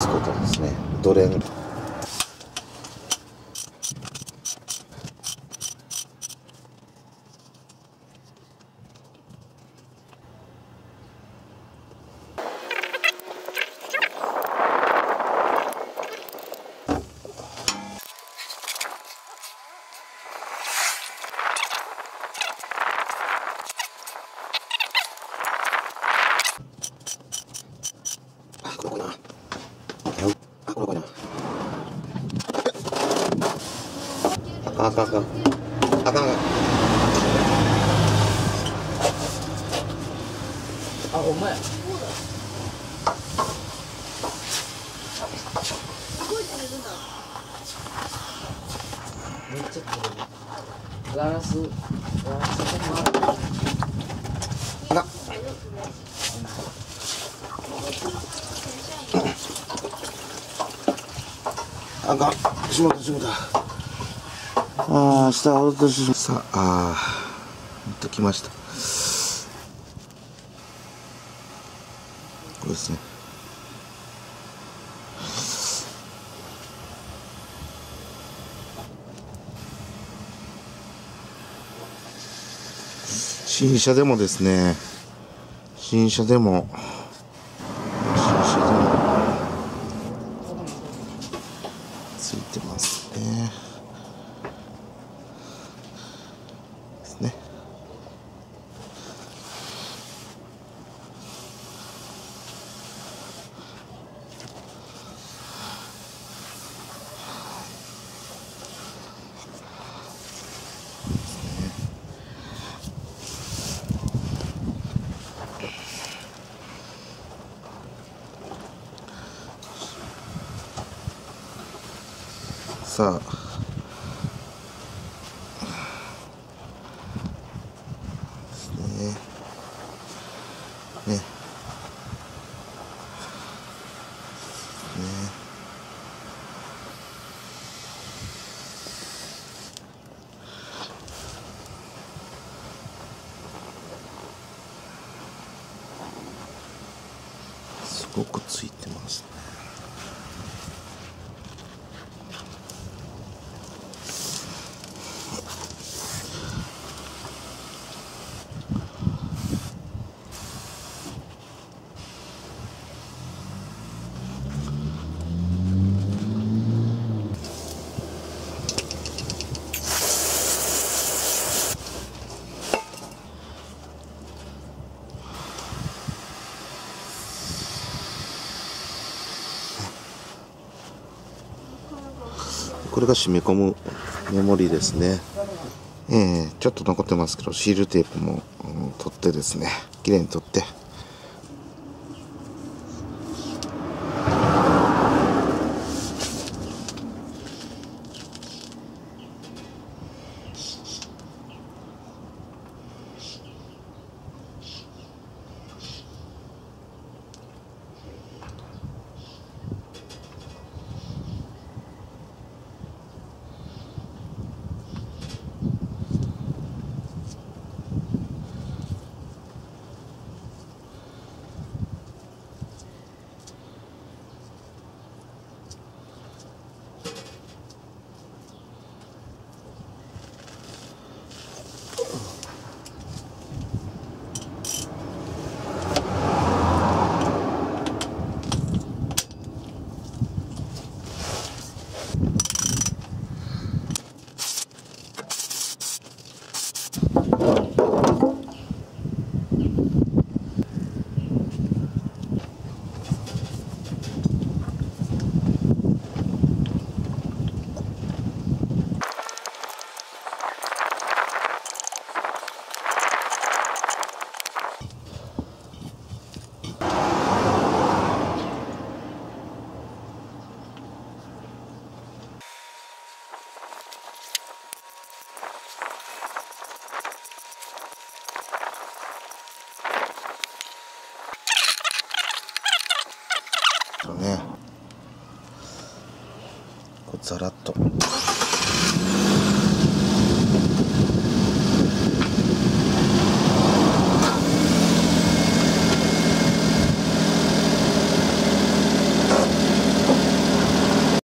すことですね。ドレン。これこいな。これこいな。あかんあかんあかん。あかんあかん。 あ、ほんまや。めっちゃ取れる。ガラスあかん。あかん。しまったしまった。ああ、下落としさあ、持ってきました。これですね。新車でもですね、新車でもついてますね。ですね。さあ、ですね。ね。すごくついてますね。これが染み込むメモリですね。ちょっと残ってますけど、シールテープも、取ってですね、きれいに取って。ね、こうザラッと。